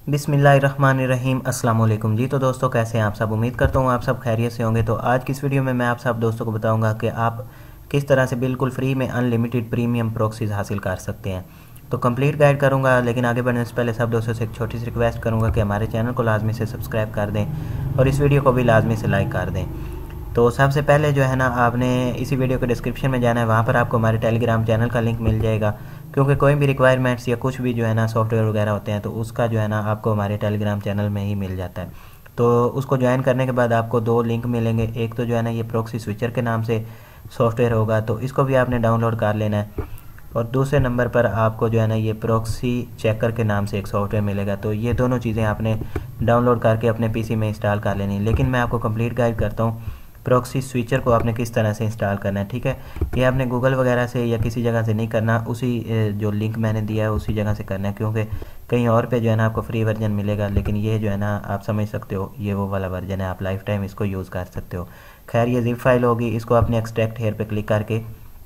बिस्मिल्लाहिर्रहमानिर्रहीम। अस्सलाम वालेकुम जी। तो दोस्तों कैसे हैं आप सब? उम्मीद करता हूँ आप सब खैरियत से होंगे। तो आज की इस वीडियो में मैं आप सब दोस्तों को बताऊंगा कि आप किस तरह से बिल्कुल फ्री में अनलिमिटेड प्रीमियम प्रॉक्सीज हासिल कर सकते हैं। तो कंप्लीट गाइड करूंगा, लेकिन आगे बढ़ने से पहले सब दोस्तों से एक छोटी सी रिक्वेस्ट करूंगा कि हमारे चैनल को लाजमी से सब्सक्राइब कर दें और इस वीडियो को भी लाजमी से लाइक कर दें। तो सबसे पहले जो है ना, आपने इसी वीडियो के डिस्क्रिप्शन में जाना है, वहाँ पर आपको हमारे टेलीग्राम चैनल का लिंक मिल जाएगा। क्योंकि कोई भी रिक्वायरमेंट्स या कुछ भी जो है ना सॉफ्टवेयर वगैरह होते हैं तो उसका जो है ना आपको हमारे टेलीग्राम चैनल में ही मिल जाता है। तो उसको ज्वाइन करने के बाद आपको दो लिंक मिलेंगे। एक तो जो है ना ये प्रॉक्सी स्विचर के नाम से सॉफ्टवेयर होगा, तो इसको भी आपने डाउनलोड कर लेना है। और दूसरे नंबर पर आपको जो है ना ये प्रॉक्सी चेकर के नाम से एक सॉफ्टवेयर मिलेगा। तो ये दोनों चीज़ें आपने डाउनलोड करके अपने पीसी में इंस्टॉल कर लेनी है। लेकिन मैं आपको कंप्लीट गाइड करता हूँ प्रॉक्सी स्विचर को आपने किस तरह से इंस्टॉल करना है। ठीक है, ये आपने गूगल वगैरह से या किसी जगह से नहीं करना, उसी जो लिंक मैंने दिया है उसी जगह से करना है। क्योंकि कहीं और पे जो है ना आपको फ्री वर्जन मिलेगा, लेकिन ये जो है ना आप समझ सकते हो ये वो वाला वर्जन है, आप लाइफ टाइम इसको यूज़ कर सकते हो। खैर, ये जिप फाइल होगी, इसको आपने एक्सट्रैक्ट हेयर पे क्लिक करके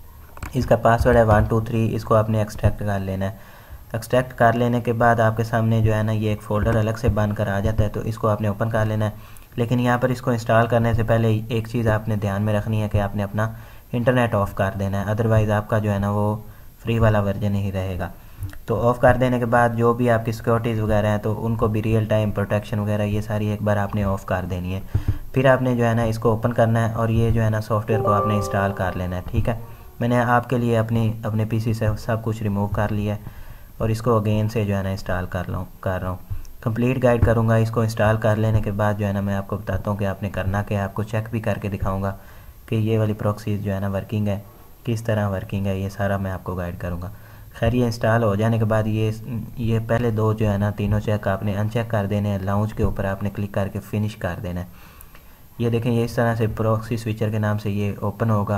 इसका पासवर्ड है 123, इसको आपने एक्सट्रैक्ट कर लेना है। एक्सट्रैक्ट कर लेने के बाद आपके सामने जो है ना ये एक फ़ोल्डर अलग से बन कर आ जाता है, तो इसको आपने ओपन कर लेना है। लेकिन यहाँ पर इसको इंस्टॉल करने से पहले एक चीज़ आपने ध्यान में रखनी है कि आपने अपना इंटरनेट ऑफ़ कर देना है, अदरवाइज़ आपका जो है ना वो फ्री वाला वर्जन ही रहेगा। तो ऑफ़ कर देने के बाद जो भी आपकी सिक्योरिटीज़ वगैरह हैं तो उनको भी रियल टाइम प्रोटेक्शन वगैरह ये सारी एक बार आपने ऑफ़ कर देनी है। फिर आपने जो है ना इसको ओपन करना है और ये जो है ना सॉफ्टवेयर को आपने इंस्टॉल कर लेना है। ठीक है, मैंने आपके लिए अपने पीसी से सब कुछ रिमूव कर लिया है और इसको अगेन से जो है ना इंस्टॉल कर रहा हूँ। कंप्लीट गाइड करूँगा। इसको इंस्टॉल कर लेने के बाद जो है ना मैं आपको बताता हूँ कि आपने करना क्या है। आपको चेक भी करके दिखाऊँगा कि ये वाली प्रॉक्सीज जो है ना वर्किंग है, किस तरह वर्किंग है, ये सारा मैं आपको गाइड करूँगा। खैर, ये इंस्टॉल हो जाने के बाद ये पहले दो जो है ना तीनों चेक आपने अनचेक कर देने हैं। लाउंज के ऊपर आपने क्लिक करके फिनिश कर देना है। ये देखें, ये इस तरह से प्रॉक्सी स्विचर के नाम से ये ओपन होगा।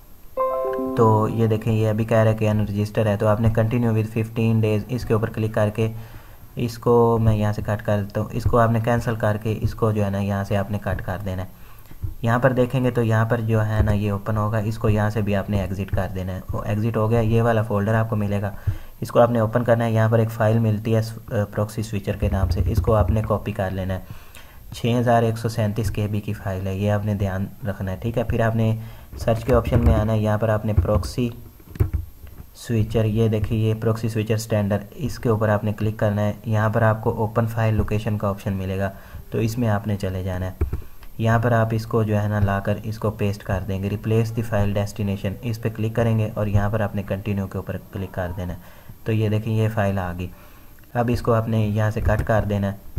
तो ये देखें, ये अभी कह रहा है कि अनरजिस्टर है, तो आपने कंटिन्यू विद 15 डेज़ इसके ऊपर क्लिक करके इसको मैं यहाँ से कट कर देता हूँ। इसको आपने कैंसिल करके इसको जो है ना यहाँ से आपने कट कर देना है। यहाँ पर देखेंगे तो यहाँ पर जो है ना ये ओपन होगा, इसको यहाँ से भी आपने एग्ज़िट कर देना है। वो एग्ज़िट हो गया, ये वाला फ़ोल्डर आपको मिलेगा, इसको आपने ओपन करना है। यहाँ पर एक फ़ाइल मिलती है प्रॉक्सी स्विचर के नाम से, इसको आपने कॉपी कर लेना है। 6137 KB की फ़ाइल है, ये आपने ध्यान रखना है। ठीक है, फिर आपने सर्च के ऑप्शन में आना है, यहाँ पर आपने प्रॉक्सी स्विचर, ये देखिए ये प्रॉक्सी स्विचर स्टैंडर्ड, इसके ऊपर आपने क्लिक करना है। यहाँ पर आपको ओपन फाइल लोकेशन का ऑप्शन मिलेगा, तो इसमें आपने चले जाना है। यहाँ पर आप इसको जो है ना लाकर इसको पेस्ट कर देंगे। रिप्लेस द फाइल डेस्टिनेशन, इस पर क्लिक करेंगे और यहाँ पर आपने कंटिन्यू के ऊपर क्लिक कर देना है। तो ये देखिए ये फ़ाइल आ गई। अब इसको आपने यहाँ से कट कर देना है।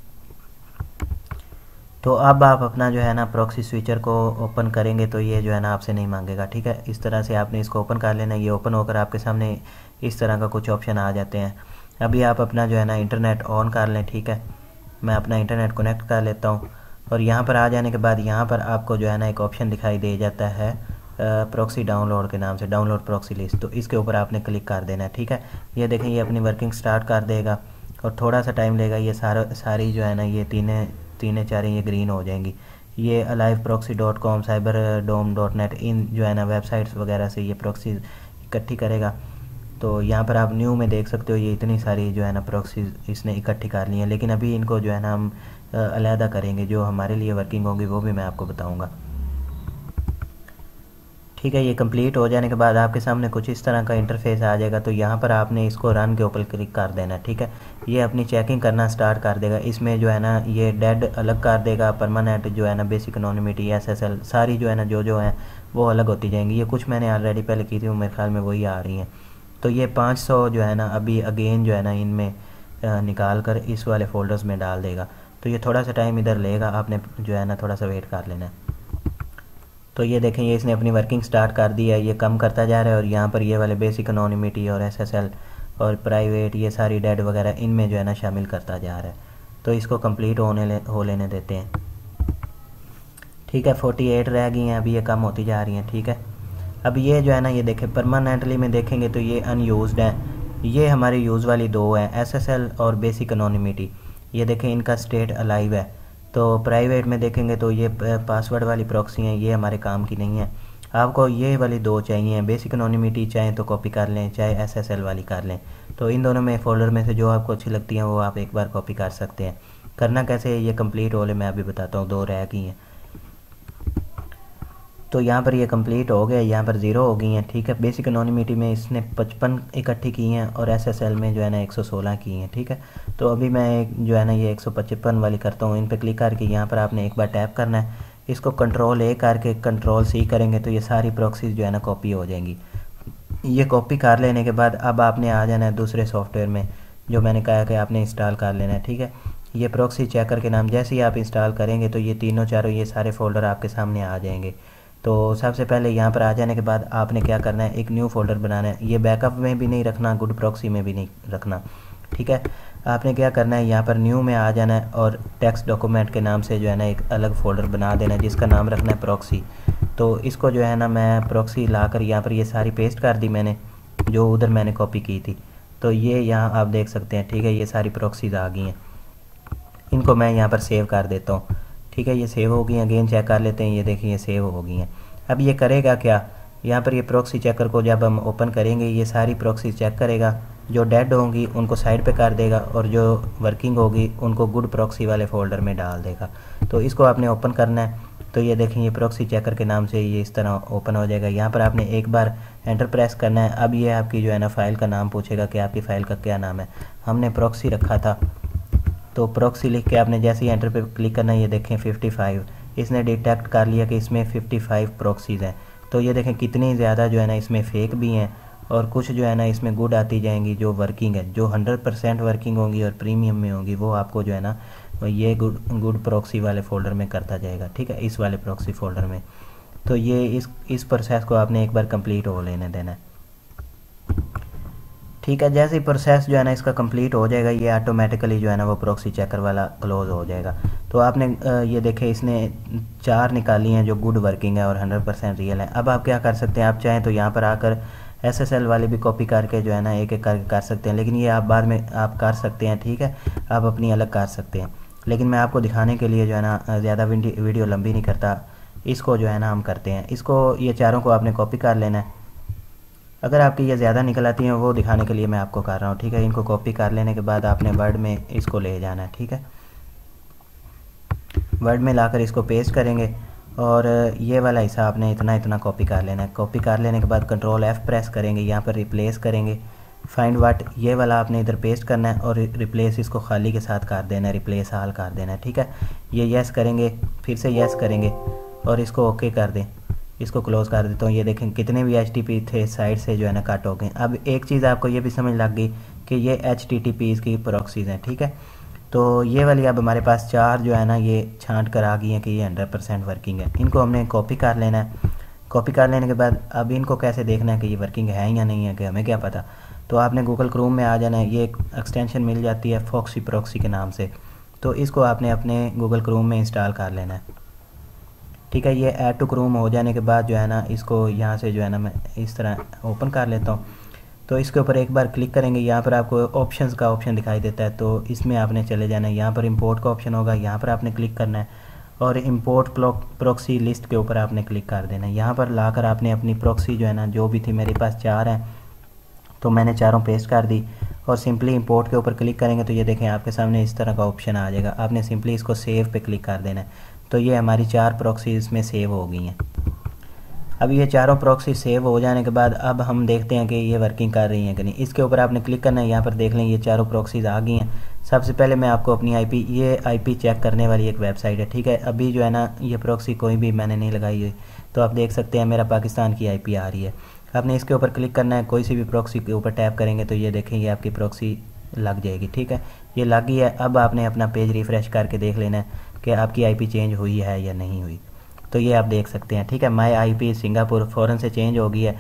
तो अब आप अपना जो है ना प्रॉक्सी स्विचर को ओपन करेंगे तो ये जो है ना आपसे नहीं मांगेगा। ठीक है, इस तरह से आपने इसको ओपन कर लेना है। ये ओपन होकर आपके सामने इस तरह का कुछ ऑप्शन आ जाते हैं। अभी आप अपना जो है ना इंटरनेट ऑन कर लें। ठीक है, मैं अपना इंटरनेट कनेक्ट कर लेता हूँ और यहाँ पर आ जाने के बाद यहाँ पर आपको जो है ना एक ऑप्शन दिखाई दे जाता है प्रॉक्सी डाउनलोड के नाम से, डाउनलोड प्रॉक्सी लिस्ट। तो इसके ऊपर आपने क्लिक कर देना है। ठीक है, ये देखें ये अपनी वर्किंग स्टार्ट कर देगा और थोड़ा सा टाइम लेगा। ये सारी जो है ना ये तीन चारें ये ग्रीन हो जाएंगी। ये aliveproxy.com cyberdome.net इन जो है ना वेबसाइट्स वगैरह से ये प्रॉक्सी इकट्ठी करेगा। तो यहाँ पर आप न्यू में देख सकते हो ये इतनी सारी जो है ना प्रॉक्सी इसने इकट्ठी कर ली है। लेकिन अभी इनको जो है ना हम अलहदा करेंगे, जो हमारे लिए वर्किंग होगी वो भी मैं आपको बताऊँगा। ठीक है, ये कंप्लीट हो जाने के बाद आपके सामने कुछ इस तरह का इंटरफेस आ जाएगा। तो यहाँ पर आपने इसको रन के ऊपर क्लिक कर देना। ठीक है, ये अपनी चेकिंग करना स्टार्ट कर देगा। इसमें जो है ना ये डेड अलग कर देगा, परमानेंट जो है ना बेसिक एनोनिमिटी SSL सारी जो है ना जो हैं वो अलग होती जाएंगी। ये कुछ मैंने ऑलरेडी पहले की थी, मेरे ख्याल में वही आ रही हैं। तो ये 500 जो है ना अभी अगेन जो है ना इनमें निकाल कर इस वाले फ़ोल्डर्स में डाल देगा। तो ये थोड़ा सा टाइम इधर लेगा, आपने जो है ना थोड़ा सा वेट कर लेना है। तो ये देखें ये इसने अपनी वर्किंग स्टार्ट कर दी है, ये कम करता जा रहा है और यहाँ पर ये वाले बेसिक एनोनिमिटी और SSL और प्राइवेट ये सारी डेड वगैरह इनमें जो है ना शामिल करता जा रहा है। तो इसको कंप्लीट हो लेने देते हैं। ठीक है, 48 रह गई हैं, अभी ये कम होती जा रही हैं। ठीक है, अब ये जो है ना ये देखें परमानेंटली में देखेंगे तो ये अनयूज्ड है। ये हमारी यूज़ वाली दो हैं, SSL और बेसिक एनोनिमिटी। ये देखें इनका स्टेट अलाइव है। तो प्राइवेट में देखेंगे तो ये पासवर्ड वाली प्रॉक्सी हैं, ये हमारे काम की नहीं है। आपको ये वाली दो चाहिए, बेसिक एनोनिमिटी चाहे तो कॉपी कर लें, चाहे SSL वाली कर लें। तो इन दोनों में फ़ोल्डर में से जो आपको अच्छी लगती हैं वो आप एक बार कॉपी कर सकते हैं। करना कैसे है ये कंप्लीट वाले मैं अभी बताता हूँ, 2 रह गई हैं। तो यहाँ पर ये कंप्लीट हो गया, यहाँ पर 0 हो गई हैं, ठीक है। बेसिक एनोनिमिटी में इसने 55 इकट्ठी की हैं और SSL में जो है ना 116 की हैं, ठीक है। तो अभी मैं जो है ना ये 155 वाली करता हूँ। इन पर क्लिक करके यहाँ पर आपने एक बार टैप करना है, इसको Ctrl+A करके Ctrl+C करेंगे तो ये सारी प्रॉक्सीज जो है ना कॉपी हो जाएंगी। ये कॉपी कर लेने के बाद अब आपने आ जाना है दूसरे सॉफ्टवेयर में, जो मैंने कहा कि आपने इंस्टॉल कर लेना है, ठीक है। ये प्रॉक्सी चेकर के नाम जैसे ही आप इंस्टॉल करेंगे तो ये तीनों चारों ये सारे फ़ोल्डर आपके सामने आ जाएंगे। तो सबसे पहले यहाँ पर आ जाने के बाद आपने क्या करना है, एक न्यू फोल्डर बनाना है। ये बैकअप में भी नहीं रखना, गुड प्रॉक्सी में भी नहीं रखना, ठीक है। आपने क्या करना है, यहाँ पर न्यू में आ जाना है और टेक्स्ट डॉक्यूमेंट के नाम से जो है ना एक अलग फ़ोल्डर बना देना है जिसका नाम रखना है प्रॉक्सी। तो इसको जो है ना मैं प्रॉक्सी ला कर यहाँ पर ये सारी पेस्ट कर दी मैंने, जो उधर मैंने कॉपी की थी। तो ये यहाँ आप देख सकते हैं, ठीक है। ये सारी प्रॉक्सीज आ गई हैं, इनको मैं यहाँ पर सेव कर देता हूँ, ठीक है। ये सेव हो गई हैं। अगेन चेक कर लेते हैं, ये देखिए ये सेव हो गई हैं। अब ये करेगा क्या, यहाँ पर ये प्रॉक्सी चेकर को जब हम ओपन करेंगे ये सारी प्रॉक्सी चेक करेगा, जो डेड होंगी उनको साइड पे कर देगा और जो वर्किंग होगी उनको गुड प्रॉक्सी वाले फ़ोल्डर में डाल देगा। तो इसको आपने ओपन करना है। तो ये देखें ये प्रॉक्सी चेकर के नाम से ये इस तरह ओपन हो जाएगा। यहाँ पर आपने एक बार एंटर प्रेस करना है। अब ये आपकी जो है ना फ़ाइल का नाम पूछेगा कि आपकी फ़ाइल का क्या नाम है। हमने प्रॉक्सी रखा था, तो प्रॉक्सी लिख के आपने जैसे ही एंटर पे क्लिक करना है, ये देखें 55 इसने डिटेक्ट कर लिया कि इसमें 55 प्रॉक्सीज़ हैं। तो ये देखें कितनी ज़्यादा जो है ना इसमें फेक भी हैं और कुछ जो है ना इसमें गुड आती जाएंगी जो वर्किंग है, जो 100% वर्किंग होंगी और प्रीमियम में होंगी वो आपको जो है ना ये गुड प्रॉक्सी वाले फ़ोल्डर में करता जाएगा, ठीक है, इस वाले प्रॉक्सी फ़ोल्डर में। तो ये इस प्रोसेस को आपने एक बार कंप्लीट हो लेने देना है, ठीक है। जैसे ही प्रोसेस जो है ना इसका कंप्लीट हो जाएगा ये ऑटोमेटिकली जो है ना वो प्रॉक्सी चेकर वाला क्लोज हो जाएगा। तो आपने ये देखे इसने 4 निकाली हैं जो गुड वर्किंग है और 100% रियल है। अब आप क्या कर सकते हैं, आप चाहें तो यहाँ पर आकर SSL वाले भी कॉपी करके जो है ना एक एक करके कर सकते हैं, लेकिन ये आप बाद में आप कर सकते हैं, ठीक है। आप अपनी अलग कर सकते हैं, लेकिन मैं आपको दिखाने के लिए जो है ना ज़्यादा वीडियो लंबी नहीं करता, इसको जो है ना हम करते हैं। इसको ये चारों को आपने कॉपी कर लेना है। अगर आपकी ये ज़्यादा निकल आती हैं वो दिखाने के लिए मैं आपको कर रहा हूँ, ठीक है। इनको कॉपी कर लेने के बाद आपने वर्ड में इसको ले जाना है, ठीक है। वर्ड में लाकर इसको पेस्ट करेंगे और ये वाला हिस्सा आपने इतना कॉपी कर लेना है। कॉपी कर लेने के बाद Ctrl+F प्रेस करेंगे, यहाँ पर रिप्लेस करेंगे, फाइंड व्हाट ये वाला आपने इधर पेस्ट करना है और रिप्लेस इसको खाली के साथ कर देना है, रिप्लेस ऑल कर देना है, ठीक है। ये यस करेंगे, फिर से यस करेंगे और इसको ओके कर दें। इसको क्लोज़ कर देता हूँ। ये देखें कितने भी HTTP थे साइड से जो है ना कट हो गए। अब एक चीज़ आपको ये भी समझ लग गई कि ये HTTP की प्रॉक्सीज़ हैं, ठीक है। तो ये वाली अब हमारे पास 4 जो है ना ये छांट कर आ गई हैं कि ये 100% वर्किंग है। इनको हमने कॉपी कर लेना है। कॉपी कर लेने के बाद अब इनको कैसे देखना है कि ये वर्किंग है या नहीं है, कि हमें क्या पता। तो आपने गूगल क्रोम में आ जाना है, ये एक एक्सटेंशन मिल जाती है फॉक्सी प्रॉक्सी के नाम से, तो इसको आपने अपने गूगल क्रोम में इंस्टॉल कर लेना है, ठीक है। ये ऐड टू क्रोम हो जाने के बाद जो है ना इसको यहाँ से जो है ना मैं इस तरह ओपन कर लेता हूँ। तो इसके ऊपर एक बार क्लिक करेंगे, यहाँ पर आपको ऑप्शंस का ऑप्शन दिखाई देता है, तो इसमें आपने चले जाना है। यहाँ पर इंपोर्ट का ऑप्शन होगा, यहाँ पर आपने क्लिक करना है और इंपोर्ट प्रॉक्सी लिस्ट के ऊपर आपने क्लिक कर देना है। यहाँ पर लाकर आपने अपनी प्रॉक्सी जो है ना जो भी थी, मेरे पास 4 हैं तो मैंने चारों पेस्ट कर दी और सिंपली इंपोर्ट के ऊपर क्लिक करेंगे तो ये देखें आपके सामने इस तरह का ऑप्शन आ जाएगा। आपने सिंपली इसको सेव पे क्लिक कर देना है। तो ये हमारी 4 प्रॉक्सी इसमें सेव हो गई हैं। अब ये चारों प्रॉक्सी सेव हो जाने के बाद अब हम देखते हैं कि ये वर्किंग कर रही हैं कि नहीं। इसके ऊपर आपने क्लिक करना है, यहाँ पर देख लें ये चारों प्रॉक्सीज आ गई हैं। सबसे पहले मैं आपको अपनी ये आईपी चेक करने वाली एक वेबसाइट है, ठीक है। अभी जो है ना ये प्रॉक्सी कोई भी मैंने नहीं लगाई है, तो आप देख सकते हैं मेरा पाकिस्तान की आईपी आ रही है। आपने इसके ऊपर क्लिक करना है, कोई सी भी प्रॉक्सी के ऊपर टैप करेंगे तो ये देखें ये आपकी प्रॉक्सी लग जाएगी, ठीक है। ये लग गई है। अब आपने अपना पेज रिफ़्रेश करके देख लेना है कि आपकी आईपी चेंज हुई है या नहीं हुई। तो ये आप देख सकते हैं, ठीक है। माई आईपी सिंगापुर फ़ौरन से चेंज हो गई है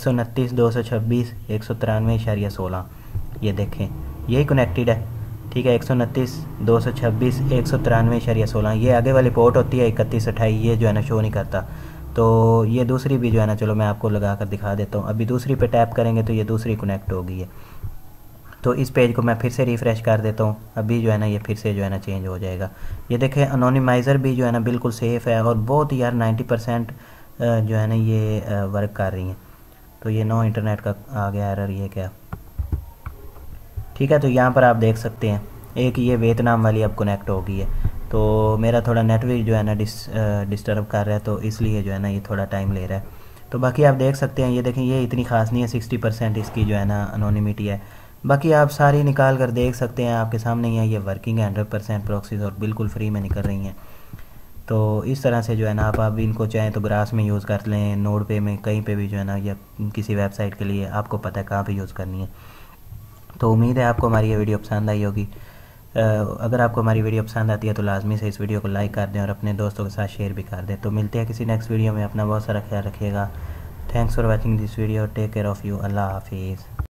129.226.193.16। ये देखें यही कनेक्टेड है, ठीक है। 129.226.193.16 ये आगे वाली पोर्ट होती है। 3128 ये जो है ना शो नहीं करता। तो ये दूसरी भी जो है ना, चलो मैं आपको लगा कर दिखा देता हूँ। अभी दूसरी पे टैप करेंगे तो ये दूसरी कनेक्ट हो गई है। तो इस पेज को मैं फिर से रिफ़्रेश कर देता हूँ। अभी जो है ना ये फिर से जो है ना चेंज हो जाएगा। ये देखें अनोनिमाइज़र भी जो है ना बिल्कुल सेफ़ है और बहुत ही यार 90% जो है ना ये वर्क कर रही हैं। तो ये नो इंटरनेट का आ गया एरर, ये क्या ठीक है, तो यहाँ पर आप देख सकते हैं एक ये वियतनाम वाली अब कनेक्ट हो गई है। तो मेरा थोड़ा नेटवर्क जो है ना डिस्टर्ब कर रहा है, तो इसलिए जो है ना ये थोड़ा टाइम ले रहा है। तो बाकी आप देख सकते हैं, ये देखें ये इतनी ख़ास नहीं है, 60% इसकी जो है ना अनोनिमिटी है। बाकी आप सारी निकाल कर देख सकते हैं, आपके सामने ही है, ये वर्किंग है 100% प्रॉक्सीज और बिल्कुल फ्री में निकल रही हैं। तो इस तरह से जो है ना आप इनको चाहें तो ग्रास में यूज़ कर लें, नोड पे में, कहीं पे भी जो है ना, या किसी वेबसाइट के लिए आपको पता है कहाँ पे यूज़ करनी है। तो उम्मीद है आपको हमारी ये वीडियो पसंद आई होगी। अगर आपको हमारी वीडियो पसंद आती है तो लाजमी से इस वीडियो को लाइक कर दें और अपने दोस्तों के साथ शेयर भी कर दें। तो मिलते हैं किसी नेक्स्ट वीडियो में, अपना बहुत सारा ख्याल रखिएगा। Thanks for watching this video, take care of you, अल्लाह हाफिज़।